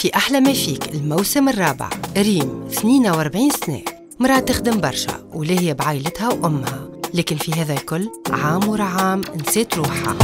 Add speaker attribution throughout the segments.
Speaker 1: في أحلى ما فيك الموسم الرابع، ريم 42 سنة، مرأة تخدم برشا ولا هي بعائلتها وأمها، لكن في هذا الكل عام ورا عام نسيت روحها.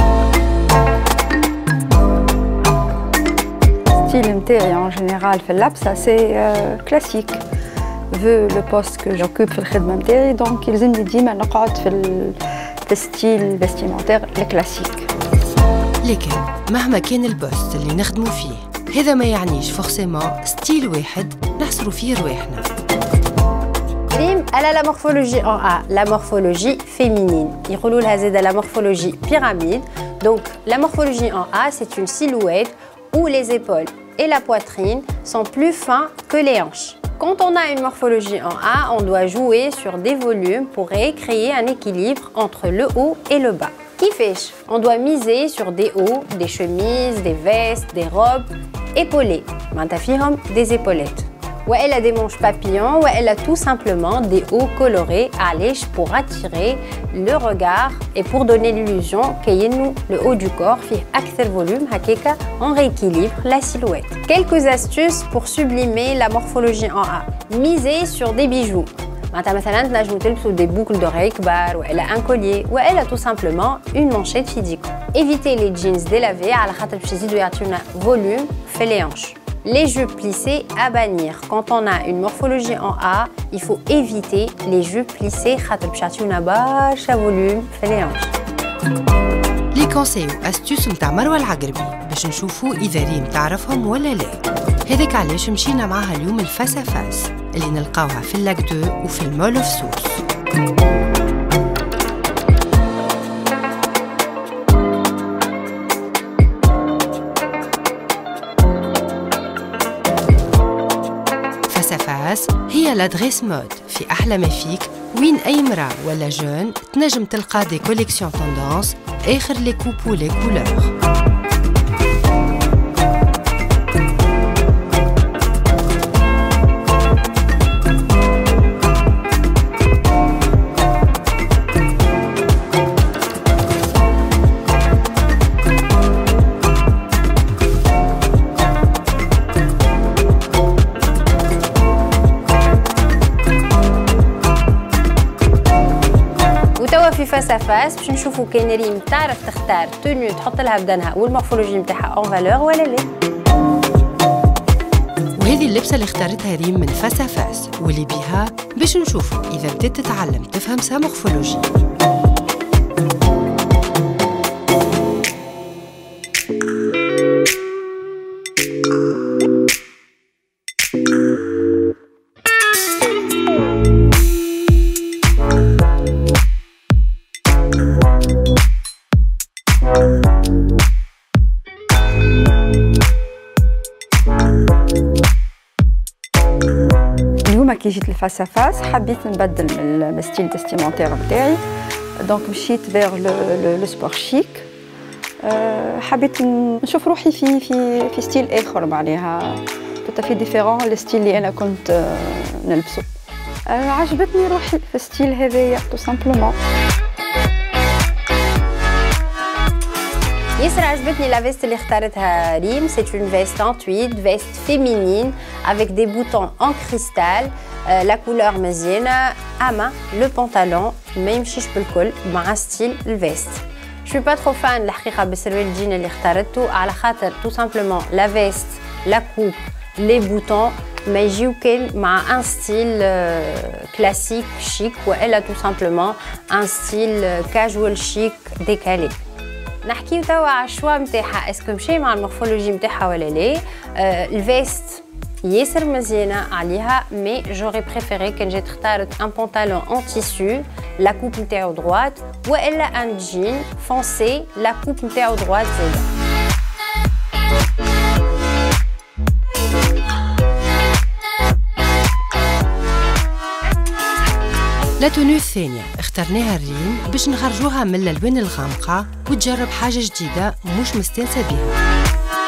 Speaker 2: ستيل نتاعي en général في اللبسة سي كلاسيك vu le poste que j'occupe في الخدمة نتاعي، دونك يلزمني ديما نقعد في ستيل فيستيمونتير الكلاسيك.
Speaker 1: لكن مهما كان البوست اللي نخدموا فيه، هذا ما يعنيش فورسيمون ستيل واحد نحصروا فيه رواحنا.
Speaker 3: ريم elle a la morphologie en A, la morphologie féminine. يقولوا لها زاده la morphologie pyramide. Donc la morphologie en A, c'est une silhouette où les épaules et la poitrine sont plus fins que les hanches. Quand on a une morphologie en A, on doit jouer sur des volumes pour créer un équilibre entre le haut et le bas. Kifesh, on doit miser sur des hauts, des chemises, des vestes, des robes épaulées. Mantafihom, des épaulettes. Ou elle a des manches papillons, ou elle a tout simplement des hauts colorés à lèche pour attirer le regard et pour donner l'illusion qu'il y a le haut du corps fait akthar volume, hakeka, on rééquilibre la silhouette. Quelques astuces pour sublimer la morphologie en A. Miser sur des bijoux. مثلا تنجموا تلبسوا des boucles d'oreilles كبار ولا un collier ولا tout simplement une manchette physique. Évitez les jeans délavés على خاطر باش يزيدوا يعطيونا volume في les hanches. Les jupes plissées à bannir. Quand on a une morphologie en A, il faut éviter les jupes plissées خاطر باش يعطيونا برشا volume في les hanches.
Speaker 1: لي كونساي واستيوس نتاع مروة العقربي باش نشوفوا إذا ريم تعرفهم ولا لا. هذاك علاش مشينا معاها اليوم الفاس فاس اللي نلقاوها في اللاك دو وفي المول اوف سوس. فاس فاس هي لادريس مود في أحلى ما فيك، وين أي مرأة ولا جون تنجم تلقى دي كوليكسيون توندونس آخر لي كوب و لي كولور.
Speaker 3: في فاس فاس باش نشوفوا كاين ريم تعرف تختار تونيو تحط لها بدنها والمورفولوجي نتاعها اون فالور ولا لا.
Speaker 1: وهذه اللبسه اللي اختارتها ريم من فاس فاس واللي بيها باش نشوفوا اذا بدات تتعلم تفهم سا مورفولوجي.
Speaker 2: كي جيت لفاس فاس حبيت نبدل من الستيل فيستيمونتير نتاعي، دونك مشيت فيغ لو سبور شيك. حبيت نشوف روحي في ستيل اخر معناها توتافي ديفيرون الستيل اللي انا كنت نلبسه. عجبتني روحي في الستيل هذايا تو سامبلومون.
Speaker 3: ياسر عجبتني لا فيست اللي اختارتها ريم. سي اون فيست en tweed, veste féminine avec des boutons en cristal. La couleur مزيانة. أما لو بونطالون ما يمشيش بالكل مع ستيل الفيست. Je suis pas trop fan الحقيقة بالسروال الجين اللي اختارته على خاطر tout simplement la veste, la coupe, les boutons ما يجيو كان مع ان ستيل كلاسيك شيك والا tout simplement un style casual chic décalé. نحكيو توا على الشوا نتاعها، اسكو مشي مع المورفولوجي نتاعها ولا لا. الفيست ياسر مزيانه عليها، مي جوري بريفيري كان جيت اختارت ان بونطالون اون تيسو لا كوب نتاعو دروات والا ان جين فونسي لا كوب نتاعو دروات زاده.
Speaker 1: لا تونو الثانية اخترناها الريم باش نخرجوها من الألوان الغامقة وتجرب حاجة جديدة مش مستانسة بيها.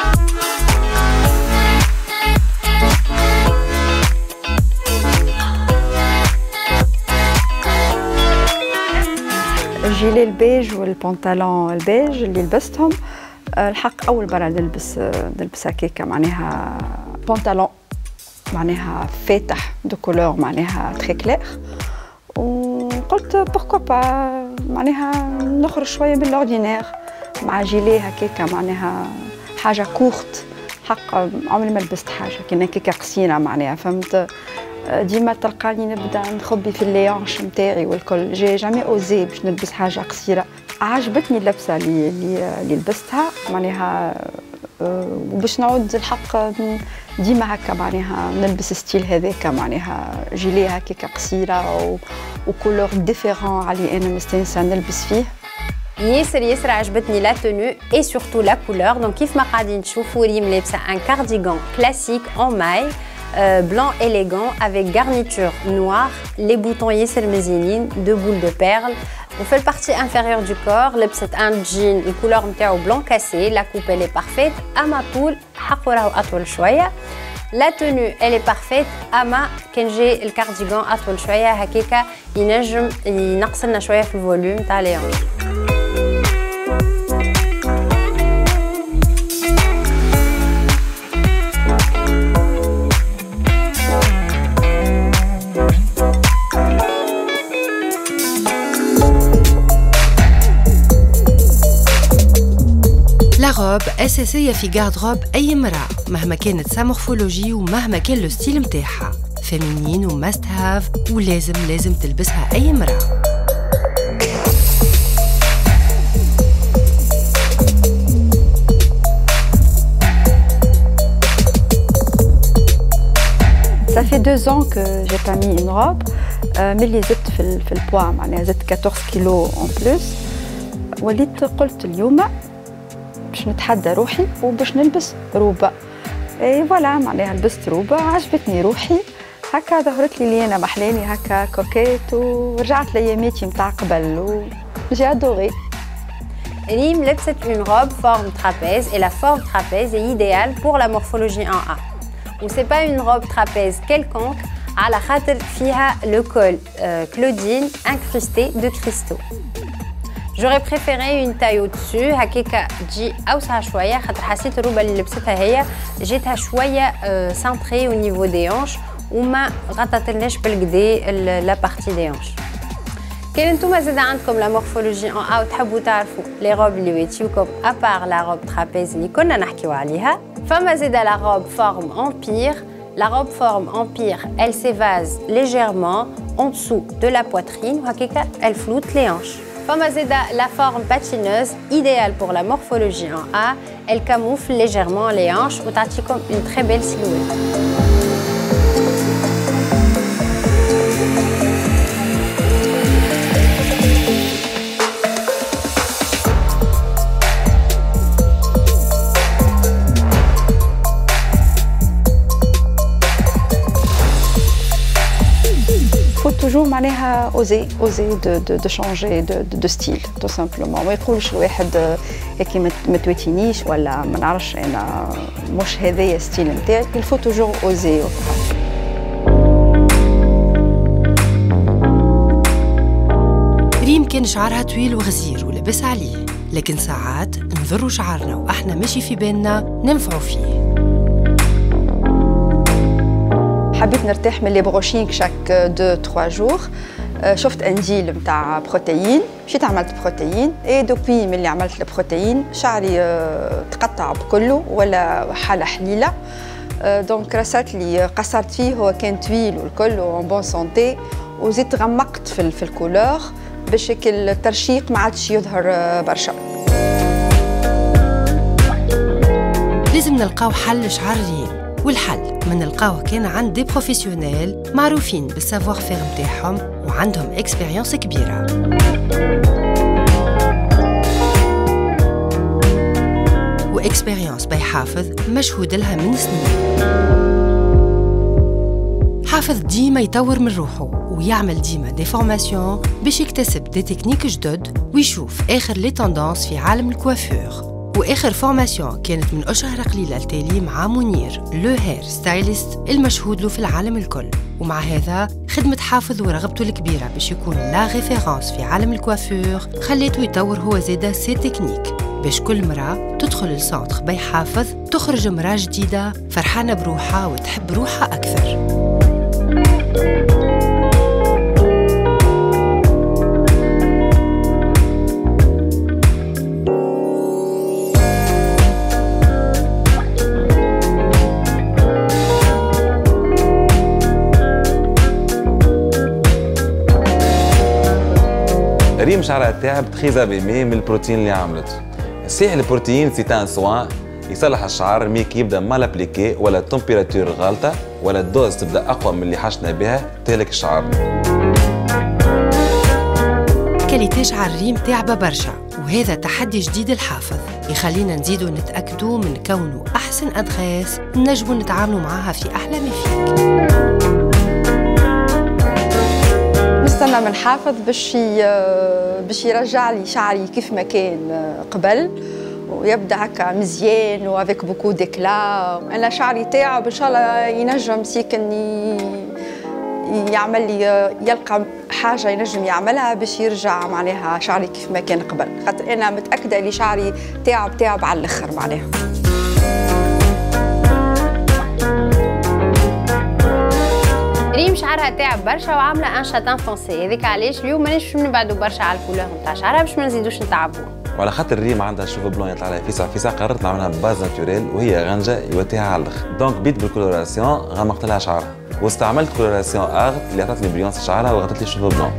Speaker 2: الجيلي البيج والبنطلون البيج اللي لبستهم الحق أول مرة نلبس هكاكا معناها بنطلون معناها فاتح دو كولور معناها تري كلير، وقلت بوركوا با معناها نخرج شويه من الاوردينير مع جيلي هكاكا معناها حاجه كورت. حق عمري ما لبست حاجه كي هكاكا قصيره معناها فهمت. ديما تلقاني نبدا نخبي في الليانش نتاعي والكل، جي جامي اوزي باش نلبس حاجه قصيره. عجبتني اللبسه اللي لبستها معناها، وباش نعود الحق ديما هكا معناها نلبس ستيل هذاك معناها جيلي هكاكا قصيره وكولور ديفيرون علي انا مستانسه نلبس فيه.
Speaker 3: ياسر عجبتني لا تونو اي سورتو لا كولور. دونك كيف ما قاعدين تشوفوا ريم لابسه ان كارديغان كلاسيك اون ماي blanc élégant avec garniture noire, les boutons ياسر مزيانين, 2 boules de perles. On fait la partie inférieure du corps, لبست un jean الكولور نتاعو blanc cassé, la coupe elle est parfaite. اما طول حقو راهو اطول شويه. La tenue elle est parfaite. اما كان جاي الكارديغان اطول شويه هكاكا ينجم ينقص لنا شويه في الفوليوم تاع ليونج.
Speaker 1: روب أساسية في غاردروب أي امرأة مهما كانت سا مورفولوجي ومهما كان لو ستيل متاعها، فيمينين وماست هاف ولازم تلبسها أي امرأة.
Speaker 2: Ça fait 2 ans que j'ai pas mis une robe. ملي زدت في البوا معناها زدت 14 كيلو en plus. وليت قلت اليوم باش نتحدى روحي وباش نلبس روبه. اي فوالا معناها لبست روبه عجبتني روحي هكا، ظهرت لي انا محلاني هكا كوكيت ورجعت لياماتي متاع قبل وجي ادوري.
Speaker 3: ريم لبست une robe forme trapèze et la forme trapèze est idéale pour la morphologie en A. Ou c'est pas une robe trapèze quelconque على خاطر فيها le col Claudine incrusté de cristaux. J'aurais préféré une taille au-dessus هكاكا تجي اوسع شويه خاطر حسيت الروبه اللي لبستها هي جاتها شويه سنتري au niveau des hanches وما غطتلناش بالكدا لا بارتي دي hanches. كان انتوما زاد عندكم لا مورفولوجي ان ا وتحبوا تعرفوا لي روب اللي ويتيوكم ابار لا روب ترابيز اللي كنا نحكيو عليها، فما زاد لا روب فورم امبير. La robe forme empire, elle s'évase légèrement en dessous de la poitrine وهكاكا elle floute les hanches. Fama Zeda, la forme patineuse, idéale pour la morphologie en A, elle camoufle légèrement les hanches ou t'attire comme une très belle silhouette.
Speaker 2: toujours معناها oser de changer de style tout simplement. ما يقولش الواحد هيك ما تواتينيش ولا ما نعرفش انا مش هذايا ستيل نتاعي. il faut toujours oser.
Speaker 1: ريم كان شعرها طويل وغزير ولبس عليه، لكن ساعات نضروا شعرنا واحنا ماشي في بالنا ننفعوا فيه.
Speaker 2: حبيت نرتاح من لي بروشينغ شاك 2-3 جور. شفت انديل نتاع بروتيين، مشيت عملت بروتيين اي دوبي ملي عملت البروتيين شعري تقطع بكله ولا حاله حليله. دونك رسات لي قصرت فيه، هو كان طويل والكل اون بون سونتي، وزيت غمقت في الكولور باش الترشيق ما عادش يظهر برشا.
Speaker 1: لازم نلقاو حل لشعر ريم، والحل ما نلقاوه كان عند دي بروفيسيونيل معروفين بالسافوار فير نتاعهم وعندهم اكسبيريونس كبيره. واكسبيريونس باي حافظ مشهود لها من سنين. حافظ ديما يطور من روحه ويعمل ديما دي فورماسيون باش يكتسب دي تكنيك جدد ويشوف اخر لي توندونس في عالم الكوافور. واخر فورماسيون كانت من اشهر قليله التالي مع منير لو هير ستايليست المشهود له في العالم الكل. ومع هذا خدمه حافظ ورغبته الكبيره باش يكون لا ريفيرونس في عالم الكوافور خليته يطور هو زاده سي تكنيك باش كل مرة تدخل السنتر بي حافظ تخرج مرأة جديدة فرحانة بروحها وتحب روحها أكثر.
Speaker 4: ريم شعرها تاعب تخيزة بيمي من البروتين اللي عملته. صحيح البروتين سي ان سوان يصلح الشعر مي كي يبدا ما لابليكي ولا التمبيراتور غالطة ولا الدوز تبدا أقوى من اللي حشنا بها تهلك الشعر.
Speaker 1: كاليتي شعر ريم تعبة برشا وهذا تحدي جديد الحافظ يخلينا نزيدو نتأكدوا من كونه أحسن أدغاس نجمو نتعاملوا معاها في أحلى ما فيك.
Speaker 2: نستنى من حافظ باش يرجع لي شعري كيف ما كان قبل ويبدا هكا مزيان وافيك بوكو ديكلا. انا شعري تاعب ان شاء الله ينجم سيكن يعمل لي يلقى حاجه ينجم يعملها باش يرجع معناها شعري كيف ما كان قبل، خاطر انا متاكده اللي شعري تعب على الاخر معناها.
Speaker 3: ريم شعرها تعب برشا وعامله ان شاتان فونسي، هذيك علاش اليوم ماناش نبعدوا برشا على الكولور نتاع شعرها باش ما نزيدوش نتعبوا.
Speaker 4: وعلى خاطر ريم عندها شوف بلون يطلع لها فيسع قررت نعملها باز ناتوريل وهي غنجه يوتيها على الاخر. دونك بديت بالكولوراسيون غمقت لها شعرها واستعملت كولوراسيون اغت اللي عطت لي بريونس شعرها وغطت لي شوف بلون.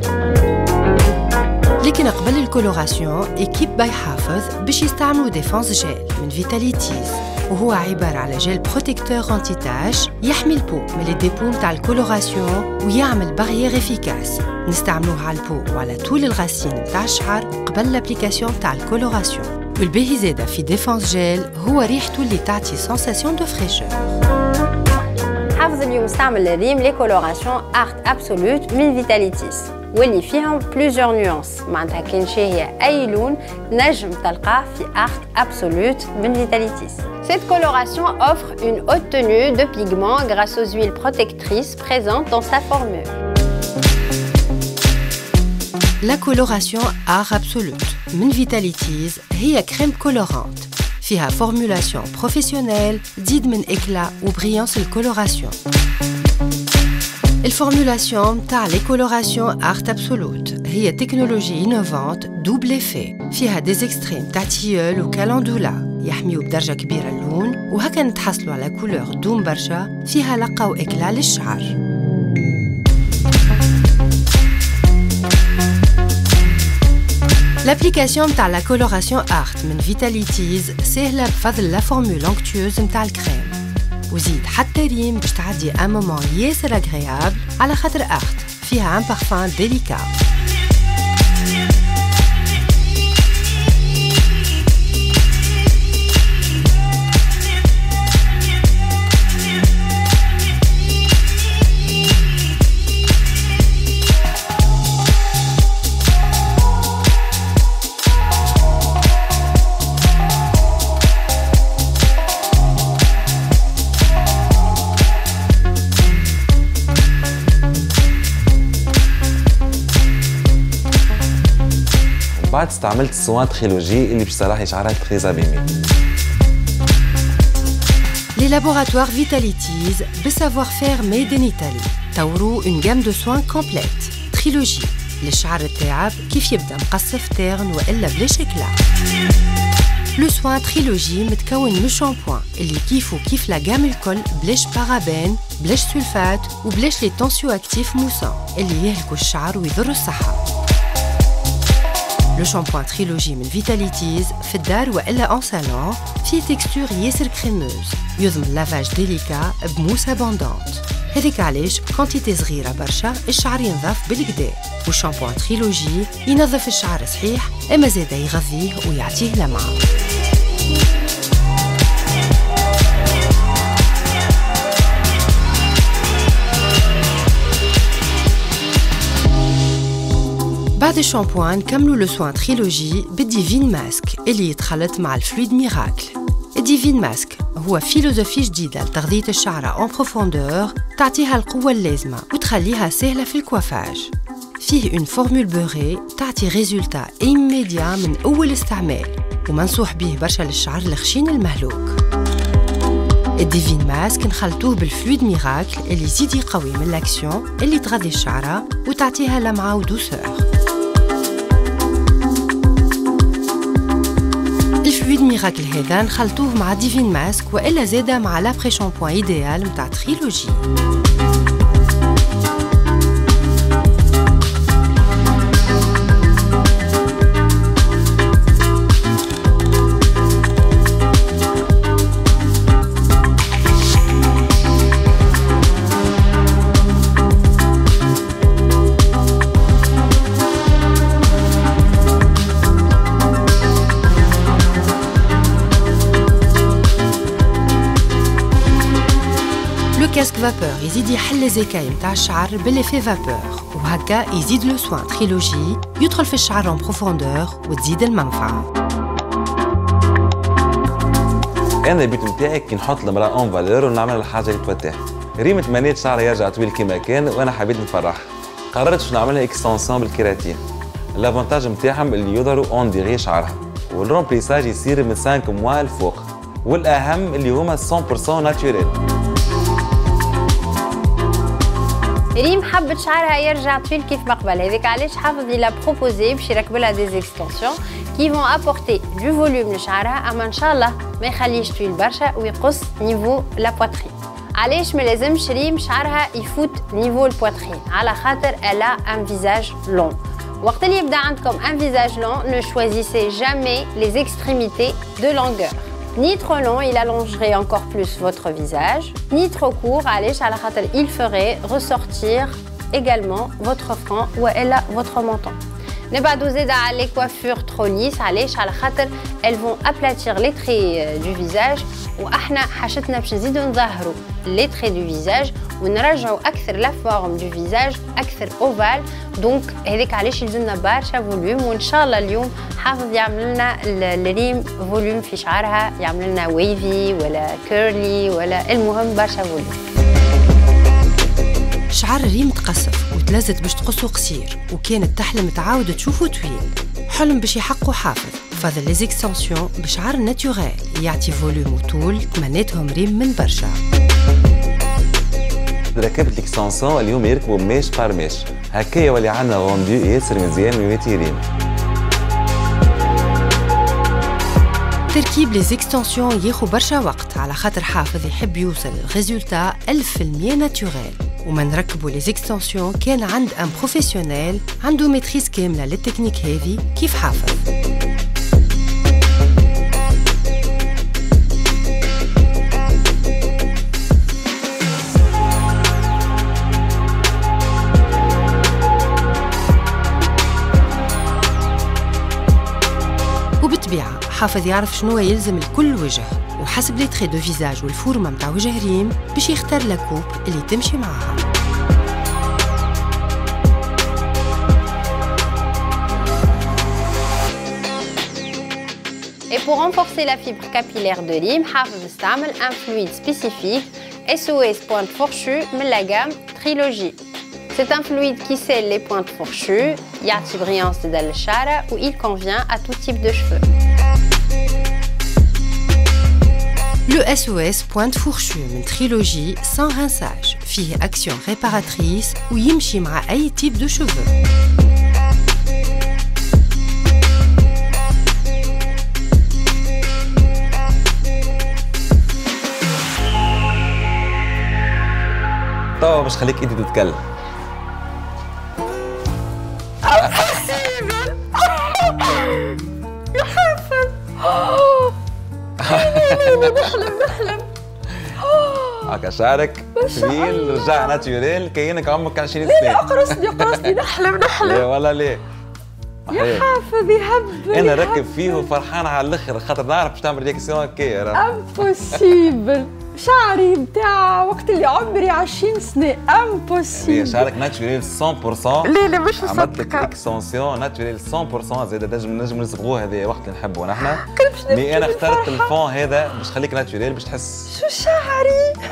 Speaker 1: لكن قبل الكولوراسيون ايكيب باي حافظ باش يستعملوا ديفونس جيل من فيتاليتيز وهو عبارة على جيل بروتيكتور انتي تاش يحمي البو من لي ديبو نتاع الكولوراسيون ويعمل باريير افيكاس. نستعملوه على البو وعلى طول الغسيل نتاع الشعر قبل لابليكاسيون تاع الكولوراسيون. والباهي زاده في ديفونس جيل هو ريحته اللي تعطي سونساسيون دو فريشور.
Speaker 3: حافظ اليوم استعمل ريم لي كولوراسيون ارت ابسولوت من فيتاليتيز واللي فيهم بلوزيور نيونس، معناتها كان شاهية أي لون نجم تلقاه في ارت ابسولوت من فيتاليتيز. Cette coloration offre une haute tenue de pigments grâce aux huiles protectrices présentes dans sa formule.
Speaker 1: La coloration Art Absolute من فيتاليتيز هي كريم كولورانت فيها فورمولاسيون بروفيسيونيل تزيد من إكلا وبريانس الكولوراسيون. الفورمولاسيون تاع لي كولوراسيون ارت ابسولوت هي تكنولوجي انوفانت دوبل افي فيها دي اكستريم تاع تيول وكالندولا يحميو بدرجه كبيره اللون وهكا نتحصلوا على كولور دوم برشا فيها لقه واكلا للشعر. لابليكاسيون تاع لا كولوراسيون ارت من فيتاليتيز سهله بفضل لا فورمول اونكتيوز نتاع الكريم وزيد حتى ريم باش تعدي ان مومون ياسر اغريابل على خاطر ارت فيها ان بارفان ديليكا.
Speaker 4: بعد استعملت السوان تريلوجي اللي باش يصلح لي شعرها تري ابيمي.
Speaker 1: Les laboratoires Vitalities بسافوار فير ميد ان ايطالي طوروا اون جام دو سوان كومبليت تريلوجي للشعر التاعب كيف يبدا مقصف تيرن والا بلا شكله. لو سوان تريلوجي متكون من شامبوان اللي كيفو كيف لا جام الكل بلاش بارابين بلاش سلفات وبلاش لي تونسيو اكتيف موسان اللي يهلكوا الشعر ويضروا الصحه. لو شامبوان تريلوجي من فيتاليتيز في الدار والا اون صالون فيه تكستور ياسر كريموز يضمن لافاج ديليكا بموس ابوندونت. هذيك علاش بكونتيتي صغيره برشا الشعر ينظف بالكدا والشامبوان تريلوجي ينظف الشعر صحيح اما زاده يغذيه ويعطيه لمعه. بعد الشامبوان كملوا لو سوان تريلوجي بالديفين ماسك اللي يتخلط مع الفلويد ميراكل. الديفين ماسك هو فيلوزوفي جديدة لتغذية الشعر اون بروفوندور تعطيها القوة اللازمة وتخليها سهلة في الكوافاج. فيه اون فورمول بوري تعطي ريزولتا ايميديا من أول استعمال ومنصوح بيه برشا للشعر الخشين المهلوك. الديفين ماسك نخلطوه بالفلويد ميراكل اللي يزيد يقوي من لاكسيون اللي تغذي الشعرة وتعطيها لمعة ودوسور. الفلويد ميراكل هذا نخلطوه مع ديفين ماسك وإلا زادا مع لابري شامبوان ايديال متاع تريلوجي. كاسك فابور يزيد يحل الزكاية متاع الشعر بالإفي فابور وهكا يزيد لو سوان تريلوجي يدخل في الشعر اون بروفوندور وتزيد المنفعة.
Speaker 4: أنا البيت متاعي كي نحط المرأة اون فالور ونعمل الحاجة اللي تفتح. ريم تمنيت شعرها يرجع طويل كيما كان وأنا حبيت نفرحها. قررت باش نعملها اكستنسيون بالكيراتين. الافونتاج نتاعهم اللي يظهروا اون ديغي شعرها والرومبليساج يصير من 5 موا الفوق والأهم اللي هما 100% ناتوريل.
Speaker 3: ريم حبت شعرها يرجع طويل كيف ما قبل، هذاك علاش حافظ لها بروبوزي باش يركب لها دي زيكستنسيون كي فون ابورتي دو فوليوم لشعرها، اما ان شاء الله ما يخليش طويل برشا ويقص نيفو لا بواترين. علاش ما لازمش ريم شعرها يفوت نيفو البواترين؟ على خاطر الا ان فيزاج لون. وقت اللي يبدا عندكم ان فيزاج لون ne choisissez jamais les extrémités de longueur. Ni trop long, il allongerait encore plus votre visage, ni trop court, il ferait ressortir également votre front ou votre menton. Ne pas doser dans les coiffures trop lisses, elles vont aplatir les traits du visage. وإحنا حاجتنا باش نزيدو نظهروا les traits du visage ونرجعوا أكثر la forme du visage أكثر ovale. دونك هذاك علاش يلزمنا برشا فوليوم، وإن شاء الله اليوم حافظ يعمل لنا الريم فوليوم في شعرها، يعمل لنا ويفي ولا كيرلي ولا المهم برشا فوليوم.
Speaker 1: شعر ريم تقصف وتلزت باش تقصو قصير وكانت تحلم تعاود تشوفه طويل، حلم باش يحققوا حافظ. فضل لي زيكستنسيون بشعر ناتوريل يعطي فوليوم وطول تمنيتهم ريم من برشا.
Speaker 4: ركبت ليكستنسيون اليوم يركبوا ميش بار ميش، هكايا ولي عندنا غوندو ياسر مزيان ويميتي ريم.
Speaker 1: تركيب لي زيكستنسيون ياخو برشا وقت على خاطر حافظ يحب يوصل للريزولتا 1000% ناتوريل. وما نركبوا لي زيكستنسيون كان عند ان بروفيسيونيل عنده ميتريز كامله للتكنيك هذه كيف حافظ. وبالطبيعه حافظ يعرف شنو يلزم لكل وجه وحسب لي تري دو فيزاج والفورمه متاع وجه ريم باش يختار لاكوب اللي تمشي معاها.
Speaker 3: Et pour renforcer la fibre capillaire de Rim, Hafez استعمل un fluide spécifique SOS pointe fourchue من la gamme Trilogy. C'est un fluide qui scelle les pointes fourchues, يعطي brillance دال الشعر où il convient à tout type de cheveux.
Speaker 1: Le SOS pointe fourchue من Trilogy sans rinçage فيه action réparatrice ويمشي مع أي type de cheveux.
Speaker 4: طبعا باش خليك انت تتكلم.
Speaker 2: يا حافظ نحلم
Speaker 4: هكا شعرك طويل رجع ناتوريل كأنك عمرك 20 سنة.
Speaker 2: قرصني نحلم
Speaker 4: لا والله ليه
Speaker 2: يا حافظ يهبل.
Speaker 4: انا ركب فيه وفرحان على الاخر خاطر نعرف باش تعمل رياكسيون هكايا.
Speaker 2: امبوسيبل شعري نتاع وقت اللي عمري 20 سنة امبوسيبل.
Speaker 4: شعرك ناتوريل 100%.
Speaker 2: لا مش
Speaker 4: عملت لك اكستنسيون ناتوريل 100% زاد نجم نصبغوه هذا وقت اللي نحبه نحن. مي انا اخترت الفون هذا باش خليك ناتوريل باش تحس
Speaker 2: شو شعري.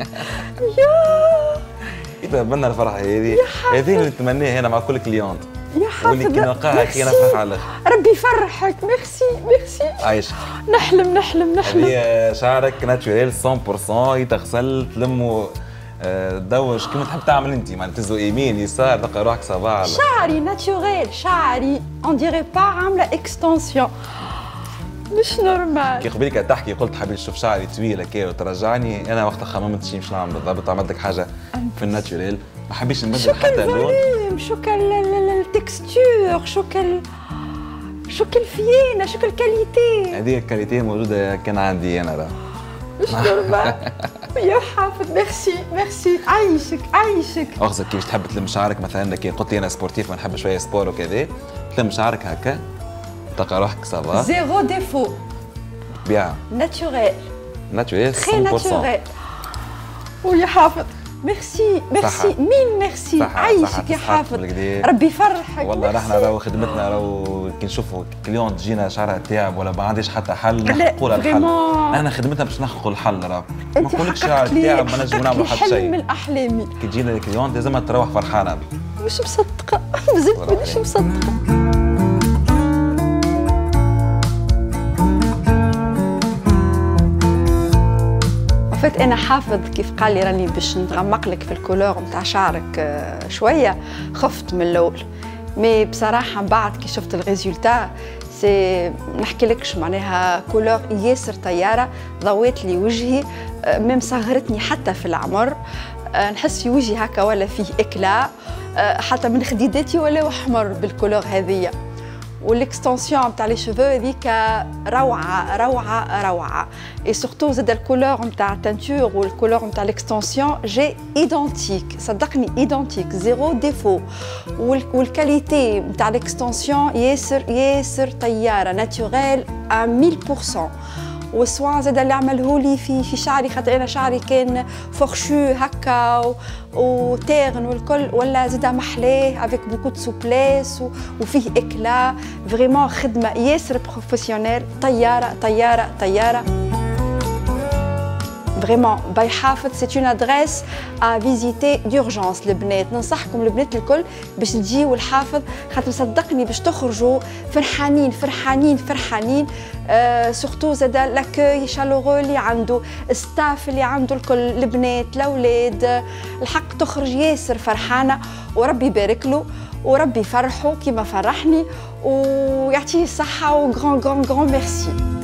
Speaker 2: يا
Speaker 4: يتبنى الفرحة هذه اللي نتمناها هنا مع كل كليونت.
Speaker 2: يا حافظ
Speaker 4: واللي كي نلقاها كي نفرح على الاخر.
Speaker 2: ربي يفرحك. ميرسي ميرسي.
Speaker 4: عايشك.
Speaker 2: نحلم نحلم نحلم.
Speaker 4: هذه شعرك ناتشوريل 100% يتغسل تلمو دوش كيما تحب تعمل انت، معناتها تزو يمين يسار تلقى روحك صباح.
Speaker 2: شعري ناتشوريل، شعري اون ديري با عامله اكستنسيون مش نورمال.
Speaker 4: كي قبيلك تحكي قلت حبيت نشوف شعري طويل هكا وترجعني، انا وقتها خممت شي مش نعمل بالضبط، عملت لك حاجه في الناتشوريل ما حبيتش نبدل حتى اللون.
Speaker 2: شو التكستور، شو الفيينه، شو الكاليتي.
Speaker 4: هذه الكاليتي موجوده كان عندي انا راه.
Speaker 2: مش نورمال. يا حافظ ميرسي ميرسي. عايشك عايشك.
Speaker 4: اخذك كيفاش تحب تلم شعرك مثلا، كي قلت لي انا سبورتيف ونحب شويه سبور وكذا، تلم شعرك هكا تلقى روحك صافا.
Speaker 2: زيرو ديفو.
Speaker 4: بيان.
Speaker 2: ناتشوريل.
Speaker 4: ناتشوريل 100%.
Speaker 2: تري ناتشوريل. ويا حافظ ميرسي ميرسي. مين ميرسي. عايشك يا حافظ. ربي يفرحك.
Speaker 4: والله نحن راهو خدمتنا راهو كي نشوفوا كليون تجينا شعرها تعب ولا ما عنديش حتى حل نحققوا لها الحل. احنا خدمتنا باش نحققوا الحل راهو. ما نقولكش شعرها تعب ما نجموا نعملوا حتى شيء.
Speaker 2: حلم من احلامي.
Speaker 4: كي تجينا الكليون لازمها تروح فرحانه.
Speaker 2: مش مصدقه مازلت مانيش مصدقه. فات انا حافظ كيف قال لي راني باش نغمق لك في الكولور نتاع شعرك شويه، خفت من الاول، مي بصراحه من بعد كي شفت الريزولتا سي نحكي لكش معناها كولور ياسر طياره، ضويت لي وجهي، ميم صغرتني حتى في العمر، نحس في وجهي هكا ولا فيه اكلا، حتى من خديداتي ولاو احمر بالكولور هذيا. والاكستنسيون تاع لي شوفو هذيك روعه روعه روعه، اي سورتو زاد الكولور نتاع التانتور والكولور نتاع الاكستنسيون جي ايدونتيك، صدقني ايدونتيك زيرو ديفو، والكاليتي نتاع الاكستنسيون ياسر ياسر طياره ناتوريل 100%. والسوان زاد اللي عملهولي في شعري، خاطر انا شعري كان فورشو هكا وتاغن والكل، ولا زاد محلاه افيك بوكو دو سوبليس وفيه اكلا، فريمون خدمه ياسر بروفيسيونيل، طياره طياره طياره. فريمون باي حافظ سي اون ادريس ا فيزيتي دورجونس. البنات ننصحكم البنات الكل باش تجيو الحافظ، خاطر صدقني باش تخرجوا فرحانين فرحانين فرحانين. سورتو زاد لاكوي شالورو اللي عنده، ستاف اللي عنده الكل، البنات الاولاد، الحق تخرج ياسر فرحانه، وربي يبارك له وربي يفرحه كيما فرحني ويعطيه الصحه. وغران غران غران ميرسي.